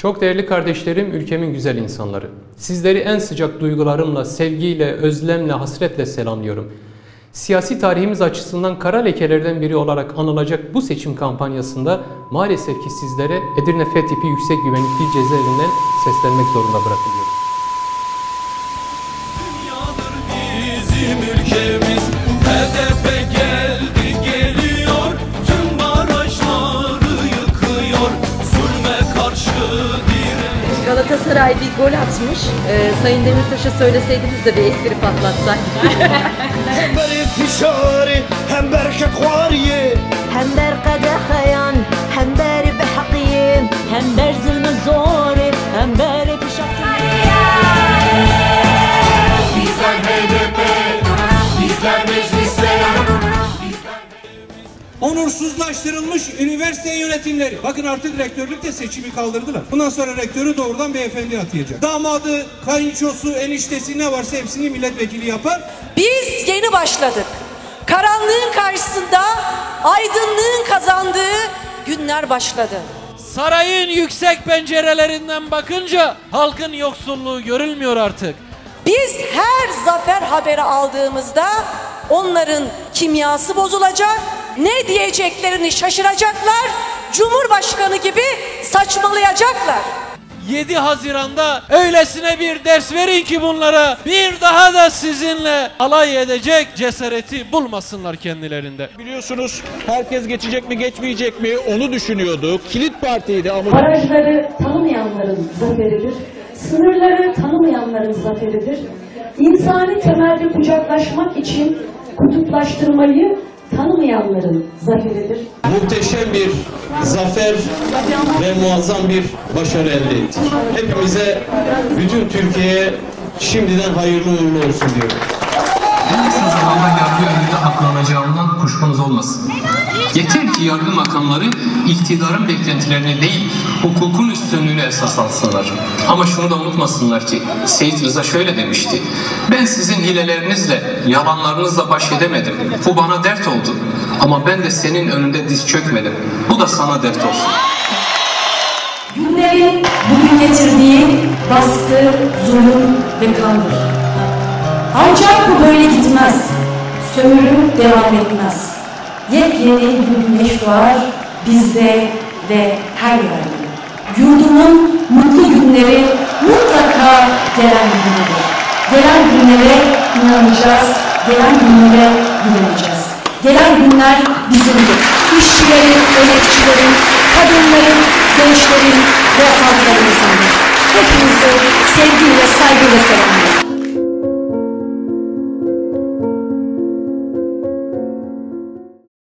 Çok değerli kardeşlerim, ülkemin güzel insanları. Sizleri en sıcak duygularımla, sevgiyle, özlemle, hasretle selamlıyorum. Siyasi tarihimiz açısından kara lekelerden biri olarak anılacak bu seçim kampanyasında maalesef ki sizlere Edirne F tipi yüksek güvenlikli cezaevinden seslenmek zorunda bırakılıyoruz. Bizim ülkemiz hedefe geldi geliyor, tüm barajları yıkıyor, zulme karşı direk. Galatasaray bir gol atmış. Sayın Demirtaş'a söyleseydiniz de bir espri patlatsak. هم بر فشاري هم بر كقواري هم بر قد خيان هم بر بحقيم هم بر ظلم الزوري هم بر بشقية Bizler HDP, bizler mecliste. Onursuzlaştırılmış üniversite yönetimleri. Bakın artık rektörlük de seçimi kaldırdılar. Bundan sonra rektörü doğrudan beyefendi atayacak. Damadı, kayınçosu, eniştesi ne varsa hepsini milletvekili yapar. Biz yeni başladık. Karanlığın karşısında aydınlığın kazandığı günler başladı. Sarayın yüksek pencerelerinden bakınca halkın yoksulluğu görülmüyor artık. Biz her zafer haberi aldığımızda onların kimyası bozulacak, ne diyeceklerini şaşıracaklar, Cumhurbaşkanı gibi saçmalayacaklar. 7 Haziran'da öylesine bir ders verin ki bunlara bir daha da sizinle alay edecek cesareti bulmasınlar kendilerinde. Biliyorsunuz herkes geçecek mi geçmeyecek mi onu düşünüyordu. Kilit partiydi ama... Barajları tanımayanların zaferidir. Sınırları tanımayanların zaferidir. İnsani temelde kucaklaşmak için kutuplaştırmayı tanımayanların zaferidir. Muhteşem bir zafer ve muazzam bir başarı elde ettik. Hepimize, bütün Türkiye'ye şimdiden hayırlı uğurlu olsun diyorum. En kısa zamanda yargı önünde aklanacağından kuşkunuz olmasın. Yeter ki yargı makamları iktidarın beklentilerini değil, hukukun üstünlüğünü esas alsınlar. Ama şunu da unutmasınlar ki Seyit Rıza şöyle demişti. Ben sizin hilelerinizle, yalanlarınızla baş edemedim. Bu bana dert oldu. Ama ben de senin önünde diz çökmedim. Bu da sana dert olsun. Günlerin bugün getirdiği baskı, zulüm ve kandır. Ancak bu böyle gitmez. Sömürü devam etmez. Yepyeni bir güneş doğar bizde ve her yerde. Yurdumun mutlu günleri mutlaka gelen günleri. Gelen günlere inanacağız, gelen günlere güveneceğiz. Gelen günler bizimdir. İşçilerin, emekçilerin, kadınların, gençlerin ve halklarımızın. Hepinizi sevgiyle, saygıyla selamlıyorum.